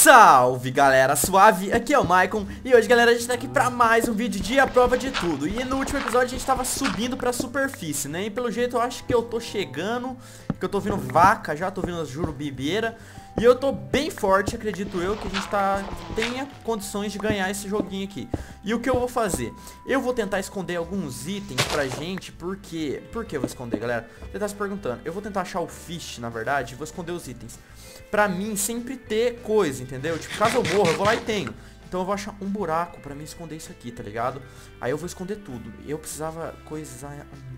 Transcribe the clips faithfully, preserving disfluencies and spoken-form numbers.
Salve galera, suave, aqui é o Maicon. E hoje galera, a gente tá aqui pra mais um vídeo de A Prova de Tudo. E no último episódio a gente tava subindo pra superfície, né? E pelo jeito eu acho que eu tô chegando, que eu tô ouvindo vaca já, tô ouvindo as jurubibeiras. E eu tô bem forte, acredito eu, que a gente tá, tenha condições de ganhar esse joguinho aqui. E o que eu vou fazer? Eu vou tentar esconder alguns itens pra gente, porque... Por que eu vou esconder, galera? Você tá se perguntando. Eu vou tentar achar o fish, na verdade, e vou esconder os itens. Pra mim, sempre ter coisa, entendeu? Tipo, caso eu morra, eu vou lá e tenho. Então eu vou achar um buraco pra mim esconder isso aqui, tá ligado? Aí eu vou esconder tudo. Eu precisava coisar...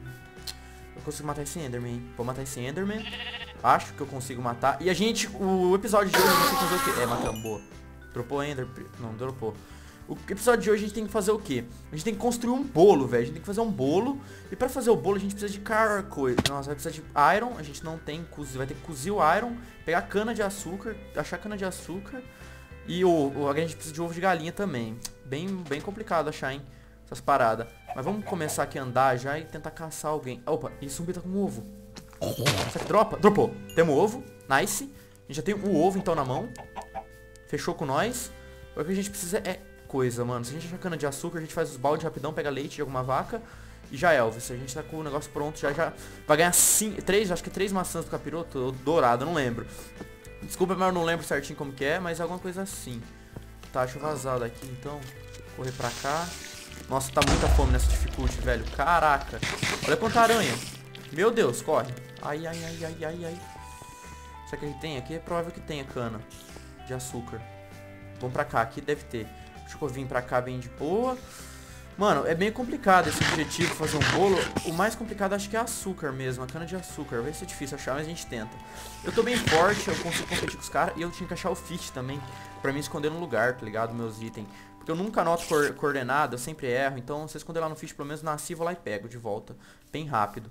Eu consigo matar esse Enderman, hein? Vou matar esse Enderman. Acho que eu consigo matar. E a gente, o episódio de hoje a gente tem que fazer o quê? É, matamos, boa. Dropou Ender, não, dropou. O episódio de hoje a gente tem que fazer o quê? A gente tem que construir um bolo, velho. A gente tem que fazer um bolo. E pra fazer o bolo a gente precisa de car coisa. Nossa, vai precisar de iron. A gente não tem, vai ter que cozir o iron. Pegar cana de açúcar, achar cana de açúcar. E o, a gente precisa de ovo de galinha também. Bem, bem complicado achar, hein? Essas paradas. Mas vamos começar aqui a andar já e tentar caçar alguém. Opa, e zumbi tá com um ovo. Será que dropa? Dropou. Temos o ovo. Nice. A gente já tem o ovo então na mão. Fechou com nós. O que a gente precisa é coisa, mano. Se a gente achar cana de açúcar, a gente faz os baldes rapidão, pega leite de alguma vaca. E já é, Elvis. A gente tá com o negócio pronto, já já vai ganhar cinco, três, acho que três maçãs do capiroto. Dourado, não lembro. Desculpa, mas eu não lembro certinho como que é, mas é alguma coisa assim. Tá, deixa eu vazar daqui então. Correr pra cá. Nossa, tá muita fome nessa dificuldade, velho. Caraca. Olha quanta aranha. Meu Deus, corre. Ai, ai, ai, ai, ai, ai. Será que a gente tem aqui? É provável que tenha cana de açúcar. Vamos pra cá, aqui deve ter. Deixa eu vir pra cá bem de boa. Mano, é bem complicado esse objetivo, fazer um bolo. O mais complicado acho que é açúcar mesmo, a cana de açúcar. Vai ser difícil achar, mas a gente tenta. Eu tô bem forte, eu consigo competir com os caras. E eu tinha que achar o fish também, pra me esconder no lugar, tá ligado? Meus itens. Porque eu nunca anoto co coordenada, eu sempre erro. Então, se eu esconder lá no fish, pelo menos nasci, vou lá e pego de volta. Bem rápido.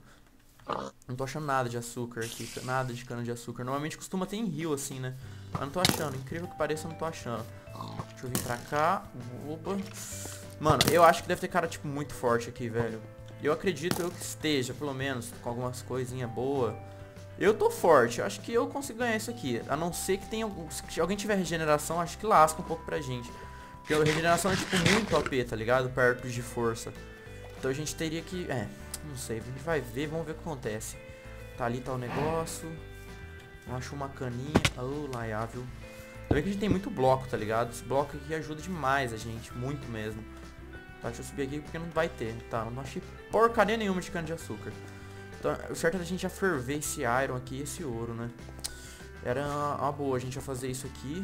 Não tô achando nada de açúcar aqui, nada de cana de açúcar. Normalmente costuma ter em rio assim, né? Mas não tô achando, incrível que pareça, eu não tô achando. Deixa eu vir pra cá. Opa. Mano, eu acho que deve ter cara, tipo, muito forte aqui, velho. Eu acredito eu que esteja, pelo menos, com algumas coisinhas boas. Eu tô forte, eu acho que eu consigo ganhar isso aqui. A não ser que tenha algum... Se alguém tiver regeneração, acho que lasca um pouco pra gente. Porque a regeneração é, tipo, muito O P, tá ligado? Perto de força. Então a gente teria que... É... Não sei, a gente vai ver, vamos ver o que acontece. Tá ali, tá o negócio. Eu acho uma caninha. Oh, laiável. Também que a gente tem muito bloco, tá ligado? Esse bloco aqui ajuda demais a gente, muito mesmo. Tá, deixa eu subir aqui porque não vai ter. Tá, não achei porcaria nenhuma de cana de açúcar. Então, o certo é a gente já ferver esse iron aqui e esse ouro, né? Era uma boa a gente já fazer isso aqui.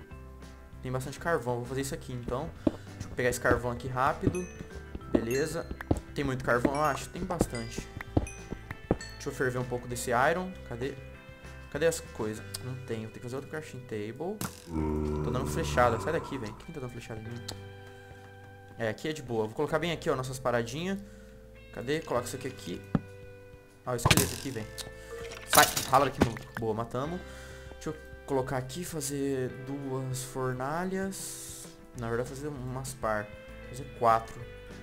Tem bastante carvão, vou fazer isso aqui então. Deixa eu pegar esse carvão aqui rápido. Beleza. Tem muito carvão, eu acho? Tem bastante. Deixa eu ferver um pouco desse iron. Cadê? Cadê as coisas? Não tenho. Tem que fazer outro crafting table. Tô dando flechada. Sai daqui, velho. Quem tá dando flechada em mim? É, aqui é de boa. Vou colocar bem aqui, ó, nossas paradinhas. Cadê? Coloca isso aqui aqui. Ah, o esqueleto aqui, velho. Sai. Rala daqui, maluco. Boa, matamos. Deixa eu colocar aqui, fazer duas fornalhas. Na verdade, fazer umas par. Fazer quatro.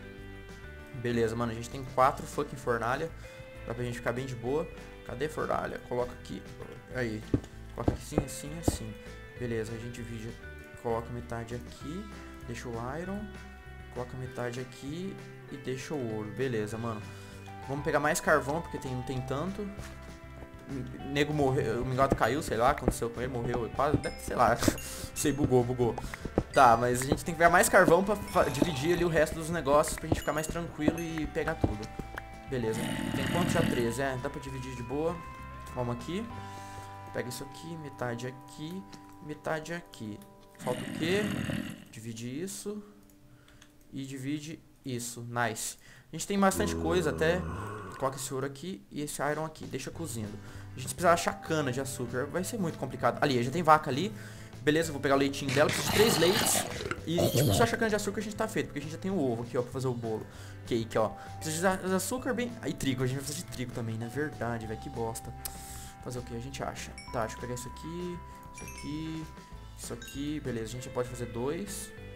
Beleza, mano, a gente tem quatro fucking fornalha. Dá pra gente ficar bem de boa. Cadê fornalha? Coloca aqui. Aí. Coloca aqui assim, assim, assim. Beleza, a gente divide. Coloca metade aqui. Deixa o iron. Coloca metade aqui. E deixa o ouro. Beleza, mano. Vamos pegar mais carvão, porque tem, não tem tanto. O nego morreu. O mingado caiu, sei lá. Aconteceu com ele, morreu. Quase, sei lá. Sei, bugou, bugou. Tá, mas a gente tem que pegar mais carvão pra dividir ali o resto dos negócios pra gente ficar mais tranquilo e pegar tudo. Beleza. Tem quanto já? treze, é? Dá pra dividir de boa. Vamos aqui. Pega isso aqui, metade aqui, metade aqui. Falta o quê? Divide isso. E divide isso. Nice. A gente tem bastante coisa até. Coloca esse ouro aqui e esse iron aqui. Deixa cozindo. A gente precisa achar cana de açúcar. Vai ser muito complicado. Ali, já tem vaca ali. Beleza, vou pegar o leitinho dela, preciso de três leites. E, tipo, se achar cana de açúcar, a gente tá feito. Porque a gente já tem o ovo aqui, ó, pra fazer o bolo. Cake, ó. Precisa de açúcar bem... Ah, e trigo, a gente vai fazer de trigo também, né? Verdade, velho, que bosta. Fazer o que a gente acha? Tá, deixa eu pegar isso aqui. Isso aqui. Isso aqui, beleza, a gente já pode fazer dois.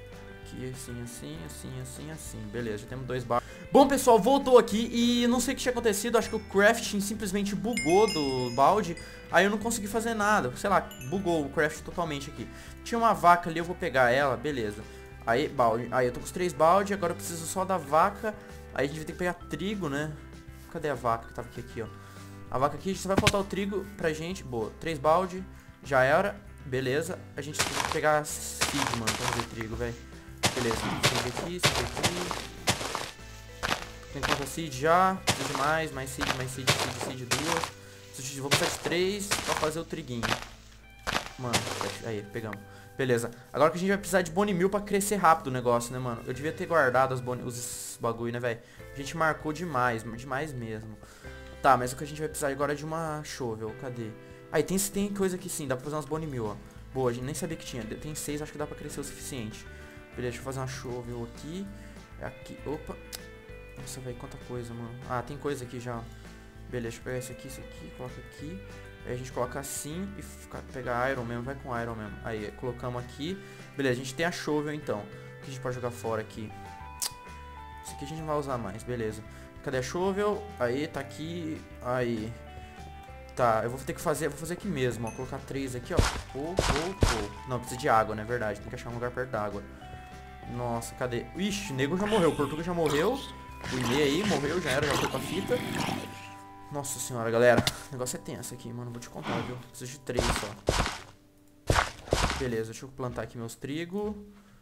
Aqui, assim, assim, assim, assim, assim. Beleza, já temos dois baldes. Bom, pessoal, voltou aqui e não sei o que tinha acontecido. Acho que o crafting simplesmente bugou do balde. Aí eu não consegui fazer nada. Sei lá, bugou o craft totalmente aqui. Tinha uma vaca ali, eu vou pegar ela, beleza. Aí, balde. Aí eu tô com os três baldes, agora eu preciso só da vaca. Aí a gente vai ter que pegar trigo, né? Cadê a vaca que tava aqui, aqui, ó? A vaca aqui, só vai faltar o trigo pra gente. Boa, três balde, já era. Beleza, a gente tem que pegar seed, mano, pra fazer trigo, velho. Beleza, seed aqui, seed aqui. Tem quanto seed já? Preciso de mais, mais seed, mais seed, seed, seed, duas. Preciso de, vou precisar de três pra fazer o triguinho. Mano, aí, pegamos. Beleza, agora que a gente vai precisar de bone meal pra crescer rápido o negócio, né, mano? Eu devia ter guardado as bone, os bagulho, né, velho? A gente marcou demais, demais mesmo. Tá, mas o que a gente vai precisar agora é de uma shovel, cadê? Aí tem, tem coisa aqui sim, dá pra fazer umas bone meal, ó. Boa, a gente nem sabia que tinha. Tem seis, acho que dá pra crescer o suficiente. Beleza, deixa eu fazer uma shovel aqui. Aqui, opa. Nossa, velho, quanta coisa, mano. Ah, tem coisa aqui já. Beleza, deixa eu pegar esse aqui, esse aqui, coloca aqui. Aí a gente coloca assim e fica, pegar iron mesmo, vai com iron mesmo. Aí, colocamos aqui. Beleza, a gente tem a shovel então. O que a gente pode jogar fora aqui? Isso aqui a gente não vai usar mais, beleza. Cadê a shovel? Aí, tá aqui. Aí. Tá, eu vou ter que fazer, vou fazer aqui mesmo, ó. Colocar três aqui, ó. Pô, pô, pô. Não, precisa de água, né? Verdade, tem que achar um lugar perto d'água. Nossa, cadê? Ixi, o nego já morreu, o Portuga já morreu. O Inê aí, morreu, já era, já foi pra fita. Nossa senhora, galera. O negócio é tenso aqui, mano. Vou te contar, viu? Preciso de três só. Beleza, deixa eu plantar aqui meus trigo.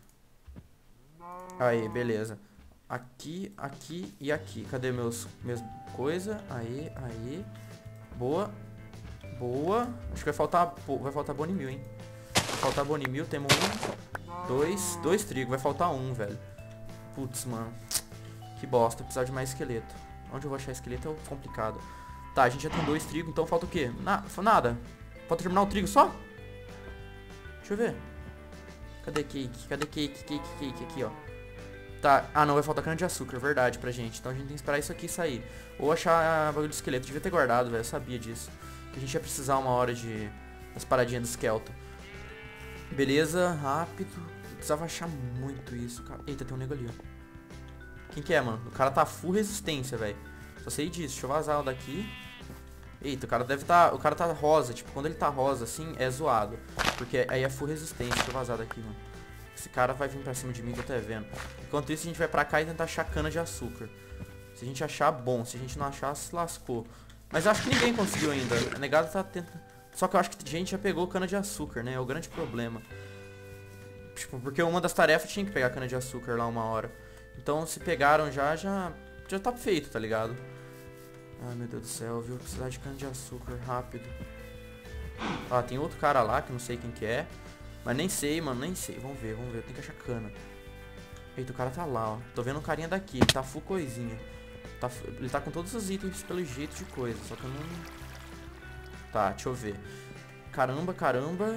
Aí, beleza. Aqui, aqui e aqui. Cadê meus, meus coisa? Aí, aí. Boa. Boa. Acho que vai faltar, vai faltar bone meal, hein? Vai faltar bone meal. Temos um, dois, dois trigo. Vai faltar um, velho. Putz, mano. Que bosta. Precisar de mais esqueleto. Onde eu vou achar esqueleto é complicado. Tá, a gente já tem dois trigo, então falta o quê? Na, nada. Falta terminar o trigo só? Deixa eu ver. Cadê cake? Cadê cake? Cake, cake aqui, ó. Tá, ah não, vai faltar cana de açúcar, verdade, pra gente. Então a gente tem que esperar isso aqui sair. Ou achar a bagulho de esqueleto. Devia ter guardado, velho, eu sabia disso. Que a gente ia precisar uma hora de... das paradinhas do Skeleton. Beleza, rápido. Eu precisava achar muito isso, cara. Eita, tem um nego ali, ó. Quem que é, mano? O cara tá full resistência, velho. Só sei disso. Deixa eu vazar o daqui. Eita, o cara deve tá... o cara tá rosa. Tipo, quando ele tá rosa, assim, é zoado. Porque aí é full resistência. Deixa eu vazar daqui, mano. Esse cara vai vir pra cima de mim, tô até vendo. Enquanto isso, a gente vai pra cá e tentar achar cana de açúcar. Se a gente achar, bom. Se a gente não achar, se lascou. Mas eu acho que ninguém conseguiu ainda. A negada tá tentando... Só que eu acho que a gente já pegou cana de açúcar, né? É o grande problema. Tipo, porque uma das tarefas tinha que pegar cana de açúcar lá uma hora. Então, se pegaram já, já... já tá feito, tá ligado? Ai, meu Deus do céu, viu? Precisar de cana de açúcar rápido. Ah, tem outro cara lá que não sei quem que é. Mas nem sei, mano, nem sei. Vamos ver, vamos ver. Eu tenho que achar cana. Eita, o cara tá lá, ó. Tô vendo um carinha daqui. Ele tá full coisinha. Tá, ele tá com todos os itens pelo jeito de coisa. Só que eu não... Tá, deixa eu ver. Caramba, caramba.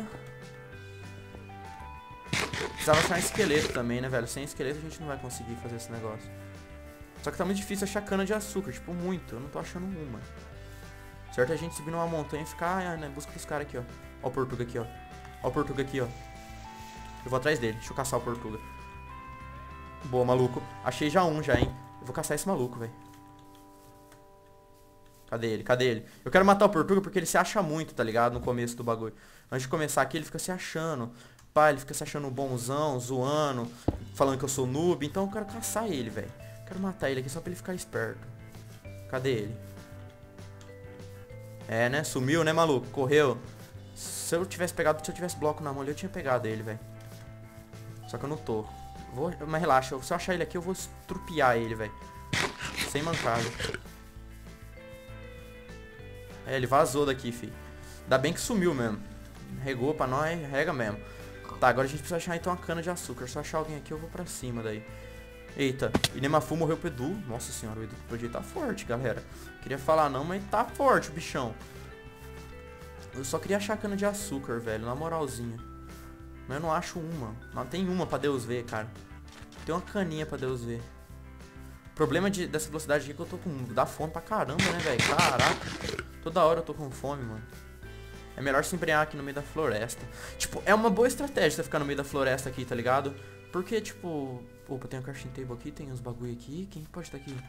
Precisava achar um esqueleto também, né, velho? Sem esqueleto a gente não vai conseguir fazer esse negócio. Só que tá muito difícil achar cana de açúcar. Tipo, muito. Eu não tô achando uma. Certo é a gente subir numa montanha e ficar ah, né, em busca dos caras aqui, ó. Ó o Portuga aqui, ó. Ó o Portuga aqui, ó. Eu vou atrás dele. Deixa eu caçar o Portuga. Boa, maluco. Achei já um, já, hein. Eu vou caçar esse maluco, velho. Cadê ele? Cadê ele? Eu quero matar o Portuga porque ele se acha muito, tá ligado? No começo do bagulho. Antes de começar aqui, ele fica se achando. Pá, ele fica se achando bonzão, zoando. Falando que eu sou noob. Então eu quero caçar ele, velho. Quero matar ele aqui só pra ele ficar esperto. Cadê ele? É, né? Sumiu, né, maluco? Correu. Se eu tivesse pegado, se eu tivesse bloco na mão ali, eu tinha pegado ele, velho. Só que eu não tô. Vou, mas relaxa, se eu achar ele aqui, eu vou estrupiar ele, velho. Sem mancada. É, ele vazou daqui, fi. Ainda bem que sumiu mesmo. Regou pra nós, rega mesmo. Tá, agora a gente precisa achar então uma cana de açúcar. Se eu achar alguém aqui, eu vou pra cima daí. Eita, Inemafu morreu pro Edu. Nossa senhora, o Edu podia tá forte, galera. Queria falar não, mas tá forte o bichão. Eu só queria achar cana de açúcar, velho, na moralzinha. Mas eu não acho uma. Não tem uma pra Deus ver, cara. Tem uma caninha pra Deus ver. O problema de, dessa velocidade aqui é que eu tô com... dá fome pra caramba, né, velho? Caraca. Toda hora eu tô com fome, mano. É melhor se embrenhar aqui no meio da floresta. Tipo, é uma boa estratégia você ficar no meio da floresta aqui, tá ligado? Porque, tipo... Opa, tem um crafting table aqui, tem uns bagulho aqui. Quem pode estar aqui?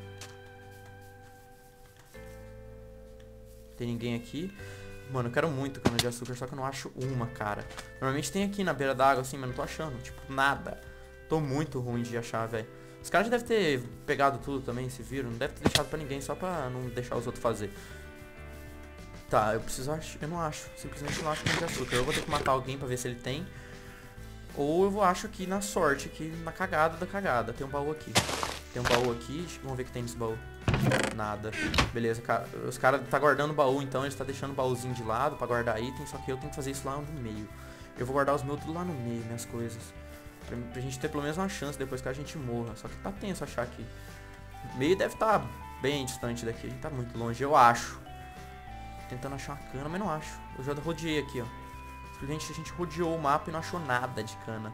Tem ninguém aqui. Mano, eu quero muito cana de açúcar, só que eu não acho uma, cara. Normalmente tem aqui na beira d'água, assim, mas não tô achando. Tipo, nada. Tô muito ruim de achar, velho. Os caras já devem ter pegado tudo também, se viram. Não deve ter deixado pra ninguém, só pra não deixar os outros fazer. Tá, eu preciso achar... Eu não acho. Simplesmente não acho cana de açúcar. Eu vou ter que matar alguém pra ver se ele tem. Ou eu vou acho aqui na sorte, aqui na cagada da cagada. Tem um baú aqui. Tem um baú aqui. Vamos ver o que tem nesse baú. Nada. Beleza, cara. Os caras tá guardando o baú, então eles tá deixando o baúzinho de lado pra guardar item, só que eu tenho que fazer isso lá no meio. Eu vou guardar os meus tudo lá no meio, minhas coisas. Pra, pra gente ter pelo menos uma chance depois que a gente morra. Só que tá tenso achar aqui. O meio deve estar tá bem distante daqui. A gente tá muito longe, eu acho. Tentando achar uma cana, mas não acho. Eu já rodeei aqui, ó. Simplesmente a gente rodeou o mapa e não achou nada de cana.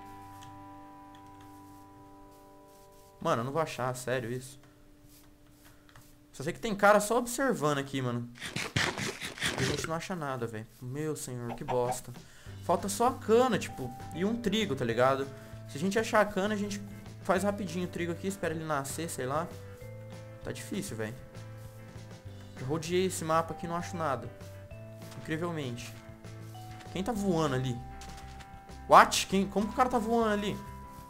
Mano, eu não vou achar, sério isso. Só sei que tem cara só observando aqui, mano. E a gente não acha nada, velho. Meu senhor, que bosta. Falta só a cana, tipo, e um trigo, tá ligado? Se a gente achar a cana, a gente faz rapidinho o trigo aqui, espera ele nascer, sei lá. Tá difícil, velho. Eu rodeei esse mapa aqui e não acho nada. Incrivelmente. Quem tá voando ali? What? Quem, como que o cara tá voando ali?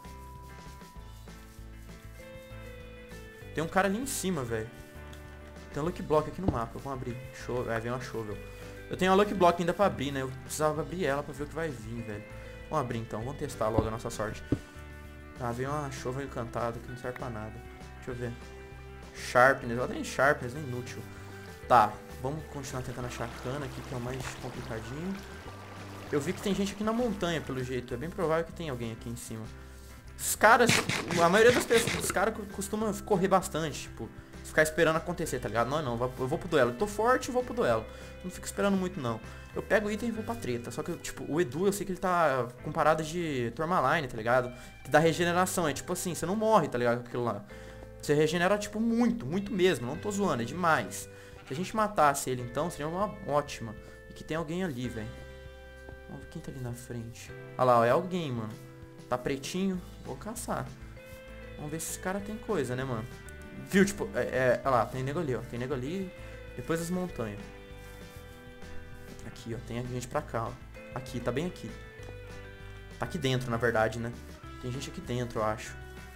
Tem um cara ali em cima, velho. Tem um Lucky Block aqui no mapa. Vamos abrir. Show. É, vem uma Shovel. Eu tenho uma Lucky Block ainda pra abrir, né? Eu precisava abrir ela pra ver o que vai vir, velho. Vamos abrir então. Vamos testar logo a nossa sorte. Ah, veio uma Shovel encantada que não serve pra nada. Deixa eu ver. Sharpness. Ela tem Sharpness, é inútil. Tá. Vamos continuar tentando achar a cana aqui, que é o mais complicadinho. Eu vi que tem gente aqui na montanha, pelo jeito. É bem provável que tem alguém aqui em cima. Os caras... A maioria das pessoas... Os caras costumam correr bastante, tipo... Ficar esperando acontecer, tá ligado? Não, não, eu vou pro duelo. Eu tô forte e vou pro duelo. Não fico esperando muito, não. Eu pego o item e vou pra treta. Só que, tipo, o Edu, eu sei que ele tá com parada de Tourmaline, tá ligado? Que dá regeneração. É tipo assim, você não morre, tá ligado? Com aquilo lá. Você regenera, tipo, muito, muito mesmo. Não tô zoando, é demais. Se a gente matasse ele, então, seria uma ótima. E que tem alguém ali, velho. Vamos ver quem tá ali na frente. Olha lá, ó, é alguém, mano. Tá pretinho. Vou caçar. Vamos ver se esse cara tem coisa, né, mano? Viu, tipo, é, é, olha lá, tem nego ali, ó. Tem nego ali, depois das montanhas. Aqui, ó, tem gente pra cá, ó. Aqui, tá bem aqui. Tá aqui dentro, na verdade, né? Tem gente aqui dentro, eu acho.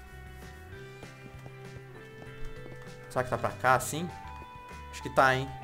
Será que tá pra cá, assim? Acho que tá, hein?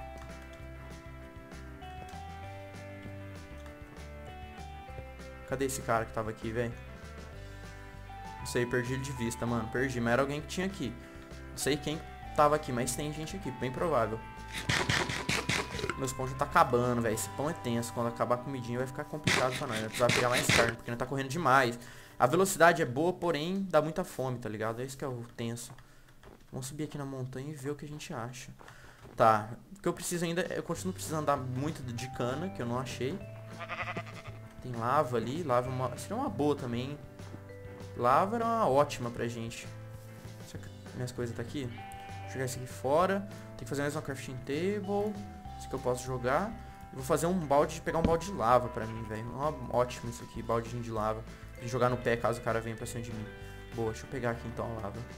Cadê esse cara que tava aqui, velho? Não sei, perdi ele de vista, mano. Perdi, mas era alguém que tinha aqui. Não sei quem tava aqui, mas tem gente aqui, bem provável. Meus pão já tá acabando, velho. Esse pão é tenso. Quando acabar a comidinha vai ficar complicado pra nós. Vai precisar pegar mais carne, porque não tá correndo demais. A velocidade é boa, porém dá muita fome, tá ligado? É isso que é o tenso. Vamos subir aqui na montanha e ver o que a gente acha. Tá, o que eu preciso ainda... Eu continuo precisando andar muito de cana, que eu não achei. Tem lava ali. Lava é uma, seria uma boa também. Lava era uma ótima pra gente. Será que minhas coisas tá aqui? Vou jogar isso aqui fora. Tem que fazer mais uma crafting table. Isso aqui eu posso jogar. Eu vou fazer um balde, pegar um balde de lava pra mim, velho. Ótimo isso aqui, baldinho de lava. Pra jogar no pé caso o cara venha pra cima de mim. Boa, deixa eu pegar aqui então a lava.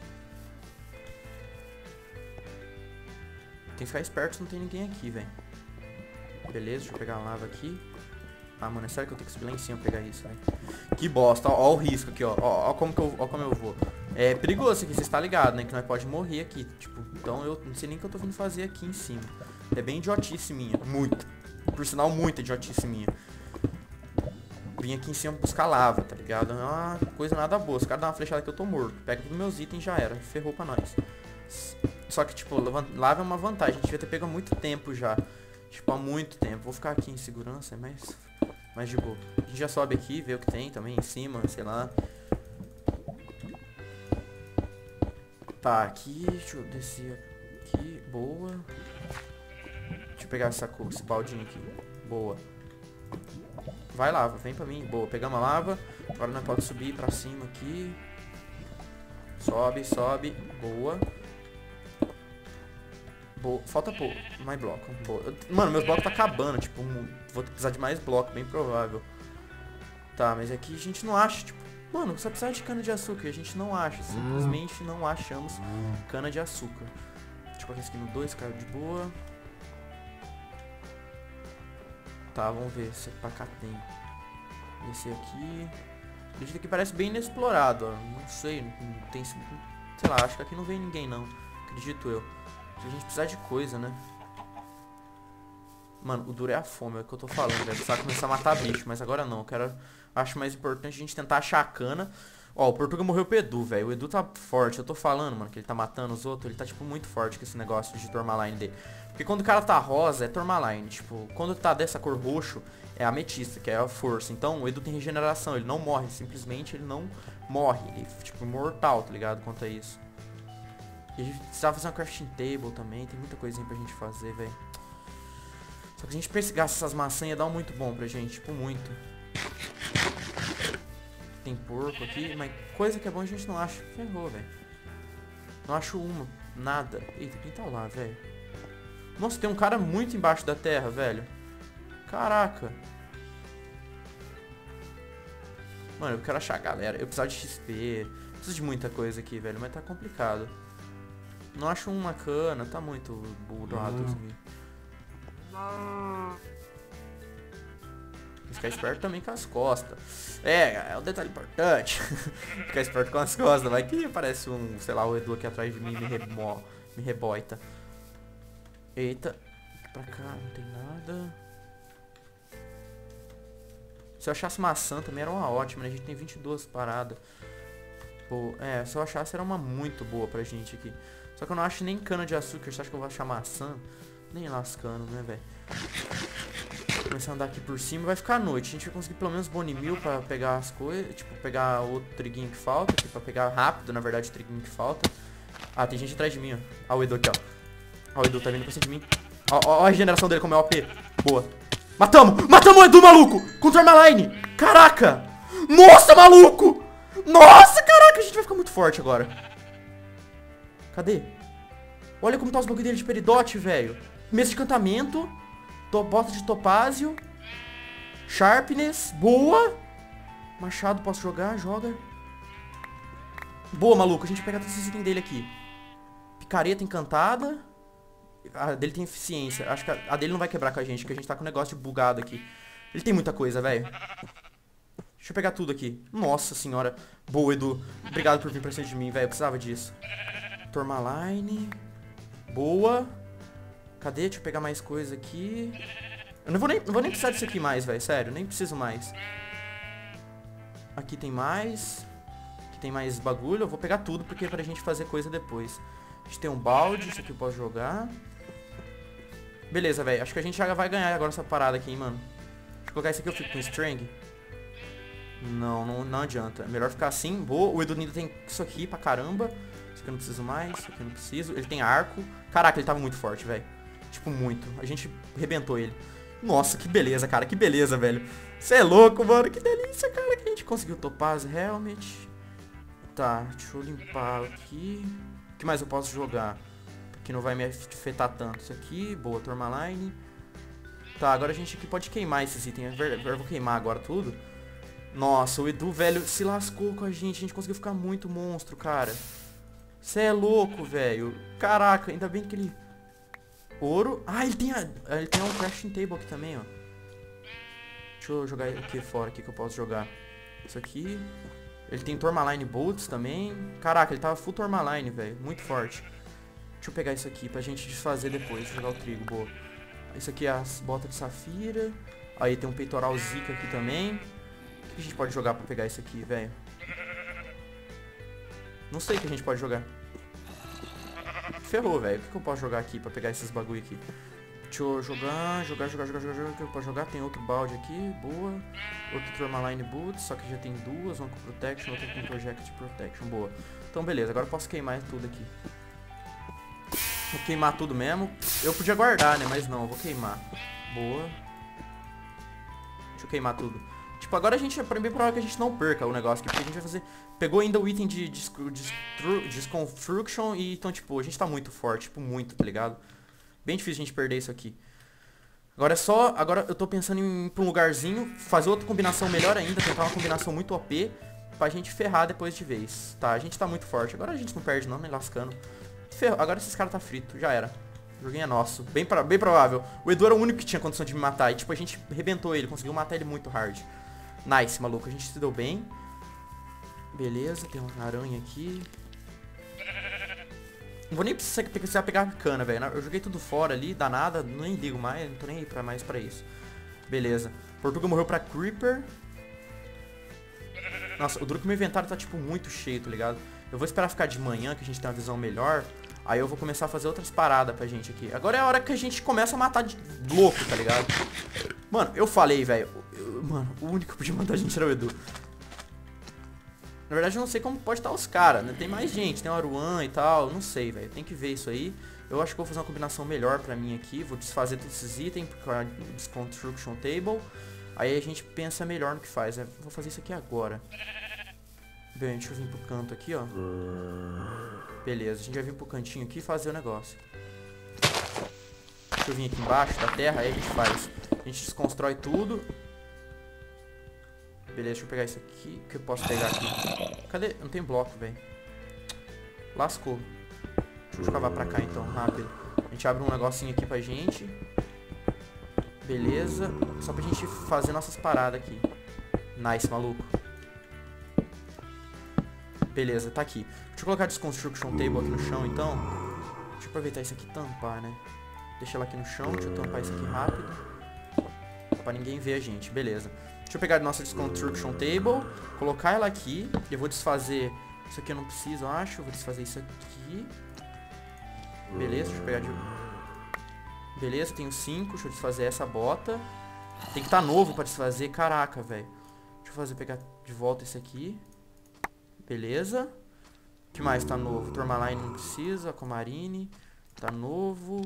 Tem que ficar esperto se não tem ninguém aqui, velho. Beleza, deixa eu pegar a lava aqui. Ah, mano, é sério que eu tenho que subir lá em cima pra pegar isso, velho. Que bosta, ó, ó o risco aqui, ó. Ó, ó como que eu, ó como eu vou. É perigoso isso aqui, você está ligado, né? Que nós pode morrer aqui, tipo. Então eu não sei nem o que eu tô vindo fazer aqui em cima. É bem idiotice minha, muito. Por sinal, muita idiotice minha. Vim aqui em cima buscar lava, tá ligado? É uma coisa nada boa. Se o cara dá uma flechada aqui, eu tô morto. Pega todos meus itens e já era. Ferrou pra nós. Só que, tipo, lava é uma vantagem. A gente devia ter pego há muito tempo já. Tipo, há muito tempo. Vou ficar aqui em segurança, mas... mais de boa. A gente já sobe aqui, vê o que tem também em cima, sei lá. Tá, aqui... Deixa eu descer aqui. Boa. Deixa eu pegar essa, esse baldinho aqui. Boa. Vai lava, vem pra mim. Boa, pegamos a lava. Agora nós podemos subir pra cima aqui. Sobe, sobe. Boa. Boa. Falta pouco. Mais bloco. Boa. Mano, meus blocos tá acabando. Tipo, vou precisar de mais bloco, bem provável. Tá, mas aqui a gente não acha, tipo... Mano, só precisa de cana de açúcar. A gente não acha. Simplesmente não achamos cana de açúcar. Deixa eu colocar esse aqui no dois, caiu de boa. Tá, vamos ver se pra cá tem. Esse aqui. Esse aqui parece bem inexplorado, ó. Não sei, não tem... Sei lá, acho que aqui não vem ninguém não. Acredito eu. Se a gente precisar de coisa, né? Mano, o duro é a fome, é o que eu tô falando, velho. Precisar começar a matar bicho, mas agora não. Eu quero... Acho mais importante a gente tentar achar a cana. Ó, o Portuga morreu pro Edu, velho. O Edu tá forte. Eu tô falando, mano, que ele tá matando os outros. Ele tá, tipo, muito forte com esse negócio de Tourmaline dele. Porque quando o cara tá rosa, é Tourmaline. Tipo, quando tá dessa cor roxo, é ametista, que é a força. Então, o Edu tem regeneração. Ele não morre. Simplesmente, ele não morre. Ele é, tipo, imortal, tá ligado? Quanto a isso. E a gente precisava fazer uma crafting table também. Tem muita coisinha pra gente fazer, velho. Só que a gente pegasse essas maçãs ia dar um muito bom pra gente. Tipo, muito. Tem porco aqui, mas coisa que é bom a gente não acha. Ferrou, velho. Não acho uma. Nada. Eita, quem tá lá, velho? Nossa, tem um cara muito embaixo da terra, velho. Caraca. Mano, eu quero achar a galera. Eu preciso de X P. Preciso de muita coisa aqui, velho. Mas tá complicado. Não acho uma cana. Tá muito burrado isso aqui. Ficar esperto também com as costas. É, é um detalhe importante. Ficar esperto com as costas. Vai que aparece um, sei lá, o Edu aqui atrás de mim me, remo, me reboita. Eita. Pra cá não tem nada. Se eu achasse maçã também era uma ótima, né? A gente tem vinte e duas paradas. Pô, é, se eu achasse era uma muito boa pra gente aqui. Só que eu não acho nem cana de açúcar. Você acha que eu vou achar maçã? Nem lascando, né, velho? Começar a andar aqui por cima, vai ficar à noite. A gente vai conseguir pelo menos bone mil pra pegar as coisas. Tipo, pegar outro triguinho que falta. Aqui, pra pegar rápido, na verdade, o triguinho que falta. Ah, tem gente atrás de mim, ó. Ó o Edu aqui, ó. Ó o Edu, tá vindo pra cima de mim. Ó, ó, ó a regeneração dele como é O P. Boa. Matamos! Matamos o Edu, maluco! Com Tourmaline! Caraca! Nossa, maluco! Nossa, caraca! A gente vai ficar muito forte agora. Cadê? Olha como tá os bagulho dele de peridote, velho. Mesa de encantamento. Bota de topázio. Sharpness. Boa. Machado, posso jogar? Joga. Boa, maluco. A gente pega todos esses itens dele aqui. Picareta encantada. A dele tem eficiência. Acho que a, a dele não vai quebrar com a gente, porque a gente tá com um negócio de bugado aqui. Ele tem muita coisa, velho. Deixa eu pegar tudo aqui. Nossa senhora. Boa, Edu. Obrigado por vir pra cima de mim, velho. Eu precisava disso. Tourmaline. Boa. Cadê? Deixa eu pegar mais coisa aqui. Eu não vou nem, não vou nem precisar disso aqui mais, velho. Sério, nem preciso mais. Aqui tem mais. Aqui tem mais bagulho. Eu vou pegar tudo porque é pra gente fazer coisa depois. A gente tem um balde. Isso aqui eu posso jogar. Beleza, velho. Acho que a gente já vai ganhar agora essa parada aqui, hein, mano. Deixa eu colocar isso aqui. Eu fico com string. Não, não, não adianta. É melhor ficar assim. Boa. O Edu ainda tem isso aqui pra caramba. Isso aqui eu não preciso mais. Isso aqui eu não preciso. Ele tem arco. Caraca, ele tava muito forte, velho. Tipo, muito. A gente arrebentou ele. Nossa, que beleza, cara. Que beleza, velho. Você é louco, mano. Que delícia, cara. Que a gente conseguiu topaz helmet. Tá, deixa eu limpar aqui. O que mais eu posso jogar? Que não vai me afetar tanto. Isso aqui, boa, Tourmaline. Tá, agora a gente aqui pode queimar esses itens. Eu vou queimar agora tudo. Nossa, o Edu, velho, se lascou com a gente. A gente conseguiu ficar muito monstro, cara. Você é louco, velho. Caraca, ainda bem que ele... Ouro. Ah, ele tem a... Ele tem um crafting table aqui também, ó. Deixa eu jogar aqui fora, aqui que eu posso jogar. Isso aqui. Ele tem Tourmaline Boots também. Caraca, ele tava full Tourmaline, velho. Muito forte. Deixa eu pegar isso aqui pra gente desfazer depois. Jogar o trigo, boa. Isso aqui é as botas de safira. Aí tem um peitoral Zika aqui também. O que a gente pode jogar pra pegar isso aqui, velho? Não sei o que a gente pode jogar. Ferrou, velho. O que, que eu posso jogar aqui pra pegar esses bagulho aqui? Deixa eu jogar, jogar, jogar, jogar, jogar, jogar. O que eu posso jogar? Tem outro balde aqui, boa. Outro Tourmaline Boots, só que já tem duas. Uma com Protection, outra com Project Protection, boa. Então, beleza. Agora eu posso queimar tudo aqui. Vou queimar tudo mesmo. Eu podia guardar, né? Mas não, eu vou queimar. Boa. Deixa eu queimar tudo. Tipo, agora a gente é bem provável que a gente não perca o negócio aqui, porque a gente vai fazer... Pegou ainda o item de Disconstruction e então, tipo, a gente tá muito forte, tipo, muito, tá ligado? Bem difícil a gente perder isso aqui. Agora é só... Agora eu tô pensando em ir pra um lugarzinho, fazer outra combinação melhor ainda, tentar uma combinação muito O P, pra gente ferrar depois de vez. Tá, a gente tá muito forte. Agora a gente não perde não, nem lascando. Ferrou. Agora esses caras tá frito, já era. O joguinho é nosso. Bem, pra, bem provável. O Edu era o único que tinha condição de me matar. E tipo, a gente arrebentou ele, conseguiu matar ele muito hard. Nice, maluco. A gente se deu bem. Beleza, tem uma aranha aqui. Não vou nem precisar, precisar pegar cana, velho. Eu joguei tudo fora ali, danada, nem ligo mais, não tô nem aí pra mais pra isso. Beleza. Portuga morreu pra Creeper. Nossa, o duro que meu inventário tá, tipo, muito cheio, tá ligado? Eu vou esperar ficar de manhã, que a gente tem uma visão melhor. Aí eu vou começar a fazer outras paradas pra gente aqui. Agora é a hora que a gente começa a matar de louco, tá ligado? Mano, eu falei, velho. Mano, o único que podia matar a gente era o Edu. Na verdade eu não sei como pode estar os caras, né? Tem mais gente, tem o Aruan e tal, não sei, velho. Tem que ver isso aí. Eu acho que vou fazer uma combinação melhor pra mim aqui. Vou desfazer todos esses itens com a Desconstruction Table. Aí a gente pensa melhor no que faz, né? Vou fazer isso aqui agora. Bem, deixa eu vir pro canto aqui, ó. Beleza, a gente vai vir pro cantinho aqui e fazer o negócio. Deixa eu vir aqui embaixo da terra, aí a gente faz. A gente desconstrói tudo. Beleza, deixa eu pegar isso aqui. O que eu posso pegar aqui? Cadê? Não tem bloco, velho. Lascou. Deixa eu cavar pra cá então, rápido. A gente abre um negocinho aqui pra gente. Beleza. Só pra gente fazer nossas paradas aqui. Nice, maluco. Beleza, tá aqui. Deixa eu colocar a Desconstruction Table aqui no chão então. Deixa eu aproveitar isso aqui e tampar, né? Deixa ela aqui no chão, deixa eu tampar isso aqui rápido. Pra ninguém ver a gente, beleza. Deixa eu pegar a nossa Desconstruction Table, colocar ela aqui. Eu vou desfazer... Isso aqui eu não preciso, eu acho. Eu vou desfazer isso aqui. Beleza, deixa eu pegar de... Beleza, tenho cinco. Deixa eu desfazer essa bota. Tem que estar novo pra desfazer. Caraca, velho. Deixa eu fazer, pegar de volta esse aqui. Beleza. O que mais tá novo? Tourmaline não precisa. Aquamarine. Tá novo.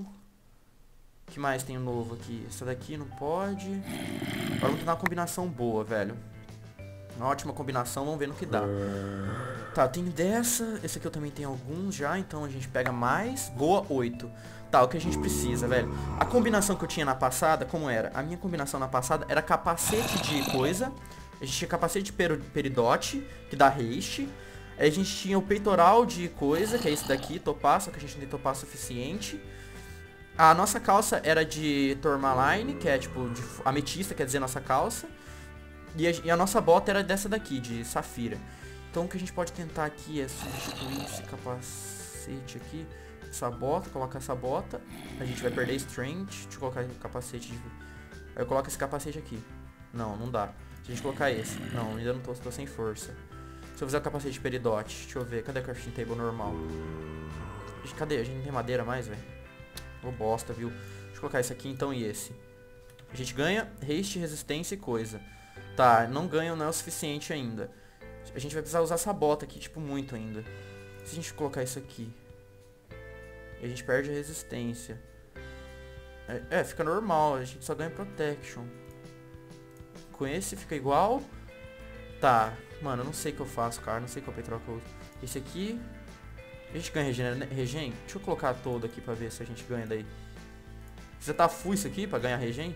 O que mais tem novo aqui? Essa daqui não pode. Agora vamos tentar uma combinação boa, velho. Uma ótima combinação, vamos ver no que dá. Tá, tem dessa. Esse aqui eu também tenho alguns já, então a gente pega mais. Boa, oito. Tá, o que a gente precisa, velho. A combinação que eu tinha na passada, como era? A minha combinação na passada era capacete de coisa. A gente tinha capacete de per peridote, que dá haste. Aí a gente tinha o peitoral de coisa, que é esse daqui, topaz, só que a gente não tem topaz suficiente. A nossa calça era de Tourmaline, que é tipo de ametista, quer dizer, nossa calça. E a, e a nossa bota era dessa daqui, de safira. Então o que a gente pode tentar aqui é substituir esse capacete aqui. Essa bota, colocar essa bota. A gente vai perder strength. Deixa eu colocar o capacete de... Aí eu coloco esse capacete aqui. Não, não dá. Se a gente colocar esse. Não, ainda não tô, tô sem força. Se eu fizer o capacete de peridote. Deixa eu ver, cadê a crafting table normal? Cadê? A gente não tem madeira mais, velho. Ô bosta, viu? Deixa eu colocar esse aqui então e esse. A gente ganha haste, resistência e coisa. Tá, não ganha, não é o suficiente ainda. A gente vai precisar usar essa bota aqui, tipo, muito ainda. Se a gente colocar isso aqui. E a gente perde a resistência. É, é, fica normal, a gente só ganha protection. Com esse fica igual. Tá, mano, eu não sei o que eu faço, cara. Não sei qual petróleo que eu uso. Esse aqui... A gente ganha regen, regen? Deixa eu colocar todo aqui pra ver se a gente ganha daí. Precisa tá full isso aqui pra ganhar regen?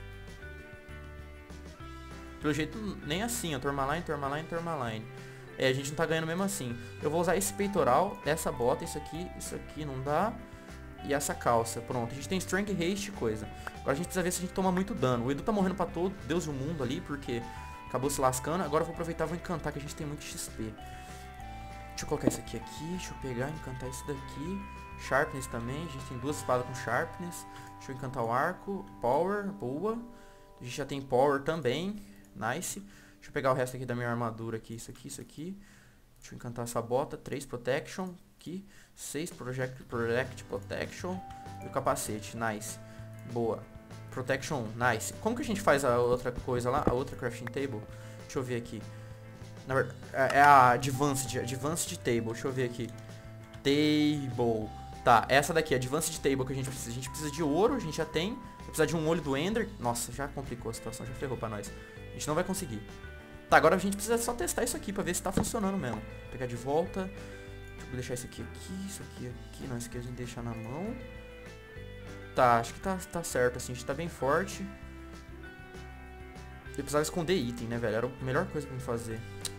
Pelo jeito, nem assim, ó. Tourmaline, Tourmaline, Tourmaline. É, a gente não tá ganhando mesmo assim. Eu vou usar esse peitoral, essa bota, isso aqui, isso aqui não dá. E essa calça, pronto. A gente tem strength, haste e coisa. Agora a gente precisa ver se a gente toma muito dano. O Edu tá morrendo pra todo Deus do mundo ali, porque acabou se lascando. Agora eu vou aproveitar e vou encantar, que a gente tem muito X P. Deixa eu colocar isso aqui aqui, deixa eu pegar, encantar isso daqui. Sharpness também, a gente tem duas espadas com Sharpness. Deixa eu encantar o arco, Power, boa. A gente já tem Power também, nice. Deixa eu pegar o resto aqui da minha armadura aqui, isso aqui, isso aqui. Deixa eu encantar essa bota, três Protection aqui. seis Project, Project Protection. E o capacete, nice. Boa. Protection, nice. Como que a gente faz a outra coisa lá, a outra crafting table? Deixa eu ver aqui. Na verdade, é a Advanced, Advanced Table, deixa eu ver aqui. Table. Tá, essa daqui, Advanced Table que a gente precisa. A gente precisa de ouro, a gente já tem. Vai precisar de um olho do Ender. Nossa, já complicou a situação, já ferrou pra nós. A gente não vai conseguir. Tá, agora a gente precisa só testar isso aqui pra ver se tá funcionando mesmo. Vou pegar de volta. Deixa eu deixar isso aqui aqui, isso aqui aqui. Não, isso aqui a gente deixa na mão. Tá, acho que tá, tá certo assim, a gente tá bem forte. Eu precisava esconder item, né, velho? Era a melhor coisa pra me fazer.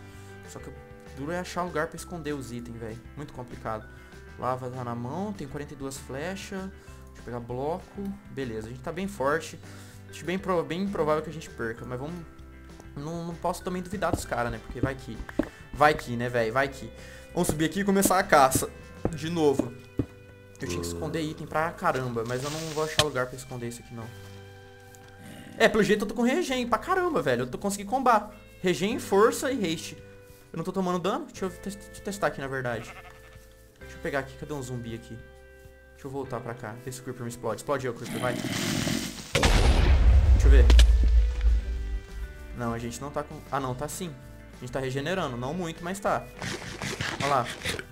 Só que o duro é achar lugar pra esconder os itens, velho. Muito complicado. Lava tá na mão, tem quarenta e duas flechas. Deixa eu pegar bloco. Beleza, a gente tá bem forte. Acho bem, prov bem provável que a gente perca, mas vamos... Não, não posso também duvidar dos caras, né? Porque vai que... Vai que, né, velho? Vai que... Vamos subir aqui e começar a caça. De novo. Eu tinha que esconder item pra caramba, mas eu não vou achar lugar pra esconder isso aqui, não. É, pelo jeito eu tô com regen pra caramba, velho. Eu tô conseguindo combar. Regen, força e haste. Eu não tô tomando dano? Deixa eu, te deixa eu testar aqui, na verdade. Deixa eu pegar aqui. Cadê um zumbi aqui? Deixa eu voltar pra cá. Ver se o Creeper me explode. Explode eu, Creeper, vai. Deixa eu ver. Não, a gente não tá com... Ah, não, tá sim. A gente tá regenerando. Não muito, mas tá. Olha lá.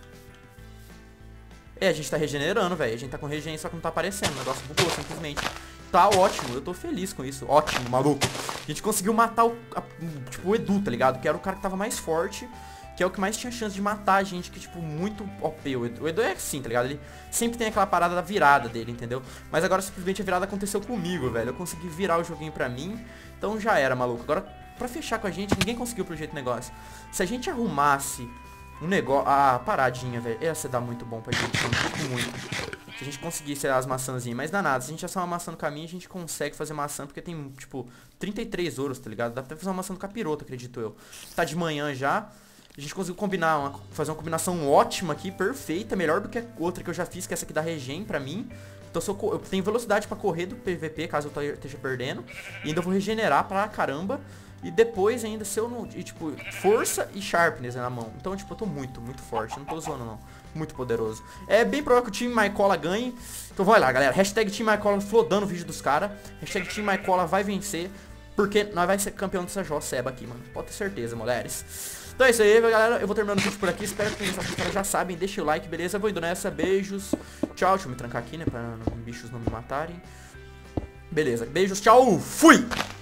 É, a gente tá regenerando, velho. A gente tá com regen, só que não tá aparecendo. O negócio bugou, simplesmente. Tá ótimo, eu tô feliz com isso. Ótimo, maluco. A gente conseguiu matar o, a, tipo, o Edu, tá ligado? Que era o cara que tava mais forte, que é o que mais tinha chance de matar a gente, que, tipo, muito O P. O Edu, o Edu é assim, tá ligado? Ele sempre tem aquela parada da virada dele, entendeu? Mas agora, simplesmente, a virada aconteceu comigo, velho. Eu consegui virar o joguinho pra mim, então já era, maluco. Agora, pra fechar com a gente, ninguém conseguiu pro jeito do negócio. Se a gente arrumasse um negócio... Ah, paradinha, velho. Ia ser dar muito bom pra gente, muito, muito. Se a gente conseguisse as maçãzinhas, mas danado, se a gente achar uma maçã no caminho, a gente consegue fazer maçã, porque tem, tipo, trinta e três ouros, tá ligado? Dá pra fazer uma maçã do capiroto, acredito eu. Tá de manhã já, a gente conseguiu combinar, uma, fazer uma combinação ótima aqui, perfeita, melhor do que a outra que eu já fiz, que é essa aqui da regen pra mim. Então se eu, eu tenho velocidade pra correr do P V P, caso eu esteja perdendo, e ainda vou regenerar pra caramba. E depois ainda, se eu não... E, tipo, força e sharpness na mão. Então, tipo, eu tô muito, muito forte. Não tô zoando, não. Muito poderoso. É bem provável que o time Mycola ganhe. Então, vai lá, galera. Hashtag time Mycola flodando o vídeo dos caras. Hashtag time Mycola vai vencer. Porque nós vai ser campeão dessa Joceba aqui, mano. Pode ter certeza, mulheres. Então é isso aí, galera. Eu vou terminando o vídeo por aqui. Espero que vocês já sabem. Deixa o like, beleza? Eu vou indo nessa. Beijos. Tchau. Deixa eu me trancar aqui, né? Pra bichos não me matarem. Beleza. Beijos. Tchau. Fui!